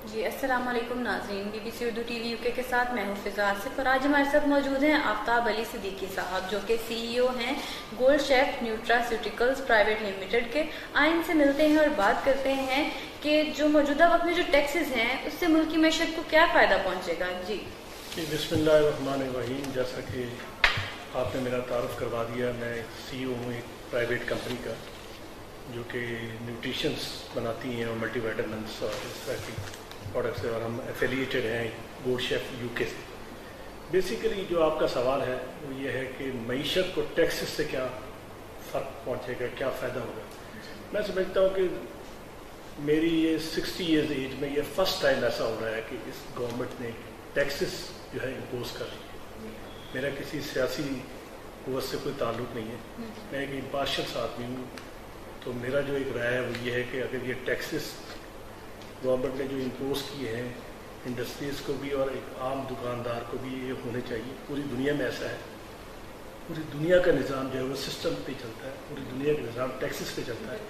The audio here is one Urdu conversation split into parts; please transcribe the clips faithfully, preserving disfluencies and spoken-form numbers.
جی السلام علیکم ناظرین، B B C Urdu T V U K کے ساتھ میں ہوں فضا آصف، اور آج ہمارے ساتھ موجود ہیں آفتاب علی صدیقی صاحب جو کہ سی ای او ہیں gold chef nutraceuticals private limited کے۔ آئیں ان سے ملتے ہیں اور بات کرتے ہیں کہ جو موجودہ وقت میں جو ٹیکسز ہیں اس سے ملک کی معیشت کو کیا فائدہ پہنچے گا۔ جی بسم اللہ الرحمن الرحیم۔ جیسا کہ آپ نے میرا تعارف کروا دیا، میں سی ای او ہوں ایک پرائیویٹ کمپنی کا جو کہ نیوٹریشنس بناتی ہیں اور ملٹی وائٹامنس اور اس طرح کی پروڈکٹس ہے، اور ہم ایفیلیٹڈ ہیں گولڈ شیف یو کے سے۔ بیسیکلی جو آپ کا سوال ہے وہ یہ ہے کہ معیشت کو ٹیکسز سے کیا فرق پہنچے گا، کیا فائدہ ہوگا۔ میں سمجھتا ہوں کہ میری یہ سکسٹی ایئرز ایج میں یہ فرسٹ ٹائم ایسا ہو رہا ہے کہ اس گورنمنٹ نے ٹیکسز جو ہے امپوز کر لی ہے۔ میرا کسی سیاسی قوت سے کوئی تعلق نہیں ہے، میں ایک امپارشل آدمی ہوں، تو میرا جو ایک رائے ہے وہ یہ ہے کہ اگر یہ ٹیکسز گورنمنٹ نے جو امپوز کیے ہیں انڈسٹریز کو بھی اور ایک عام دکاندار کو بھی یہ ہونے چاہیے۔ پوری دنیا میں ایسا ہے، پوری دنیا کا نظام جو ہے وہ سسٹم پہ چلتا ہے، پوری دنیا کا نظام ٹیکسز پہ چلتا ہے۔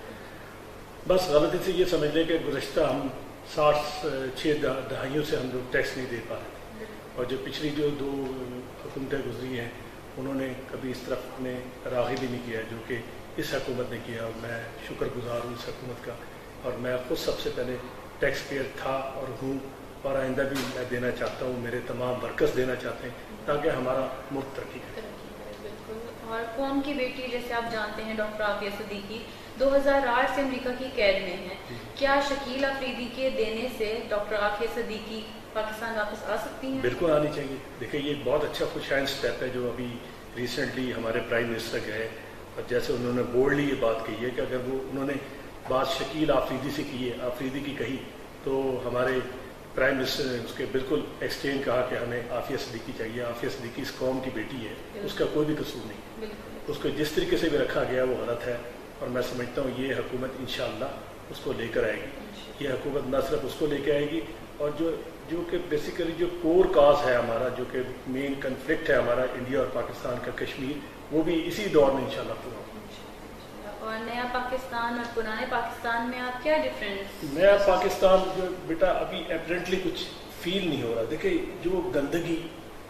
بس غلطی سے یہ سمجھ لیں کہ گزشتہ ہم ساٹھ چھ دہائیوں سے ہم لوگ ٹیکس نہیں دے پا رہے، اور جو پچھلی جو دو حکومتیں گزری ہیں انہوں نے کبھی اس طرف میں راغب بھی نہیں کیا جو کہ اس حکومت نے کیا، اور میں شکر گزار ہوں اس حکومت کا، اور میں خود سب سے پہلے ٹیکس پیئر تھا اور ہوں، اور آئندہ بھی میں دینا چاہتا ہوں، میرے تمام ورکرز دینا چاہتے ہیں تاکہ ہمارا ملک ترقی کرے۔ بالکل، اور قوم کی بیٹی جیسے آپ جانتے ہیں ڈاکٹر عافیہ صدیقی دو ہزار آٹھ سے امریکہ کی قید میں ہیں، کیا شکیل افریدی کے دینے سے ڈاکٹر عافیہ صدیقی پاکستان واپس آ سکتی ہیں؟ بالکل آنی چاہیے۔ دیکھیں یہ بہت اچھا خوشائن اسٹیپ ہے جو ابھی ریسنٹلی ہمارے پرائم منسٹر گئے، اور جیسے انہوں نے بولڈلی یہ بات کہی ہے کہ اگر وہ انہوں نے بات شکیل آفریدی سے کی ہے، آفریدی کی کہی، تو ہمارے پرائم منسٹر نے اس کے بالکل ایکسچینج کہا کہ ہمیں عافیہ صدیقی چاہیے۔ عافیہ صدیقی اس قوم کی بیٹی ہے، اس کا کوئی بھی قصور نہیں، اس کو جس طریقے سے بھی رکھا گیا وہ غلط ہے، اور میں سمجھتا ہوں یہ حکومت انشاءاللہ اس کو لے کر آئے گی۔ یہ حکومت نہ صرف اس کو لے کے آئے گی، اور جو جو کہ بیسیکلی جو کور کاز ہے ہمارا، جو کہ مین کنفلکٹ ہے ہمارا انڈیا اور پاکستان کا، کشمیر، وہ بھی اسی دور میں انشاءاللہ پورا ہوگا۔ اور نیا پاکستان اور پرانے پاکستان میں آپ کیا ڈفرینس؟ نیا پاکستان جو بیٹا ابھی اپیرنٹلی کچھ فیل نہیں ہو رہا۔ دیکھیں جو گندگی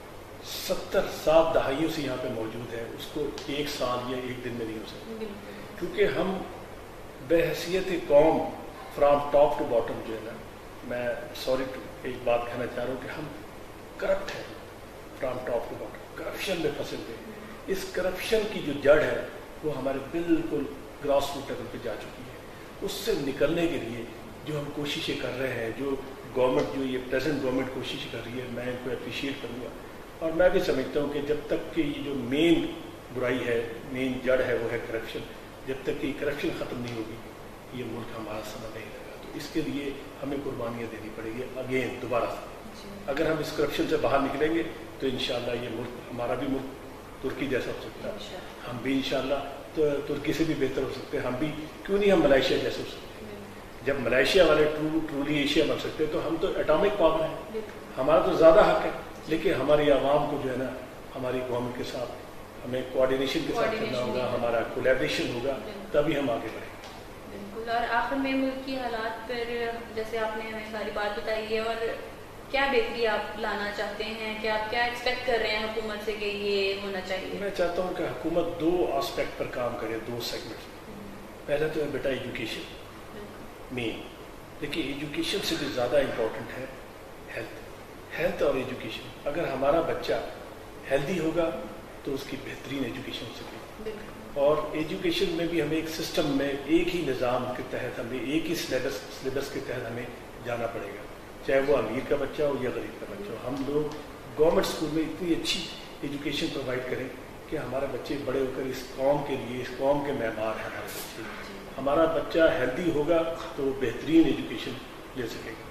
ستر سات دہائیوں سے یہاں پہ موجود ہے اس کو ایک سال یا ایک دن میں نہیں ہو سکتا، کیونکہ ہم بحیثیت قوم فرام ٹاپ ٹو باٹم جو ہے نا، میں سوری ایک بات کہنا چاہ رہا ہوں کہ ہم کرپٹ ہیں from top to bottom, corruption میں پھنسے ہوئے۔ اس کرپشن کی جو جڑ ہے وہ ہمارے بالکل گراس روٹ لیول پہ جا چکی ہے۔ اس سے نکلنے کے لیے جو ہم کوششیں کر رہے ہیں، جو گورنمنٹ جو یہ پریزنٹ گورنمنٹ کوشش کر رہی ہے، میں ان کو اپریشیٹ کروں گا، اور میں بھی سمجھتا ہوں کہ جب تک کہ یہ جو مین برائی ہے، مین جڑ ہے وہ ہے کرپشن، جب تک کہ کرپشن ختم نہیں ہوگی یہ ملک ہمارا سمجھ نہیں لگا۔ تو اس کے لیے ہمیں قربانیاں دینی پڑے گی اگین دوبارہ سے۔ اگر ہم اس کرپشن سے باہر نکلیں گے تو انشاءاللہ یہ ملک ہمارا بھی ملک ترکی جیسا ہو سکتا ہے، ہم بھی انشاءاللہ تو ترکی سے بھی بہتر ہو سکتے ہیں، ہم بھی کیوں نہیں ہم ملائیشیا جیسے ہو سکتے ہیں۔ جب ملائیشیا والے ٹرو ٹرولی ایشیا بن سکتے ہیں تو ہم تو ایٹامک پاور ہیں، ہمارا تو زیادہ حق ہے، لیکن ہماری عوام کو جو ہے نا ہماری گورنمنٹ کے ساتھ ہمیں کوآرڈینیشن کے ساتھ کرنا ہوگا، ہمارا کولیبریشن ہوگا، تبھی ہم آگے بڑھیں گے۔ بالکل، اور آخر میں ملک کی حالات پر جیسے آپ نے ہمیں ساری بات بتائی ہے، اور کیا بہتری آپ لانا چاہتے ہیں، کہ آپ کیا ایکسپیکٹ کر رہے ہیں حکومت سے کہ یہ ہونا چاہیے؟ میں چاہتا ہوں کہ حکومت دو آسپیکٹ پر کام کرے، دو سیگمنٹ۔ پہلا تو ہے بیٹا ایجوکیشن مین، دیکھیے ایجوکیشن سے بھی زیادہ امپورٹنٹ ہے ہیلتھ ہیلتھ اور ایجوکیشن۔ اگر ہمارا بچہ ہیلدی ہوگا تو اس کی بہترین ایجوکیشن ہو سکے، اور ایجوکیشن میں بھی ہمیں ایک سسٹم میں ایک ہی نظام کے تحت ہمیں ایک ہی سلیبس سلیبس کے تحت ہمیں جانا پڑے گا، چاہے وہ امیر کا بچہ ہو یا غریب کا بچہ ہو۔ ہم لوگ گورنمنٹ اسکول میں اتنی اچھی ایجوکیشن پرووائڈ کریں کہ ہمارے بچے بڑے ہو کر اس قوم کے لیے، اس قوم کے معمار ہیں ہمارے بچے۔ ہمارا بچہ ہیلدی ہوگا تو وہ بہترین ایجوکیشن لے سکے گا۔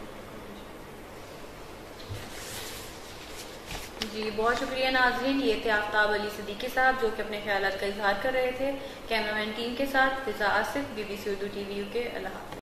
جی بہت شکریہ ناظرین، یہ تھے آفتاب علی صدیقی صاحب جو کہ اپنے خیالات کا اظہار کر رہے تھے۔ کیمرہ مین ٹیم کے ساتھ Fiza Asif, B B C Urdu T V U K. اللہ حافظ۔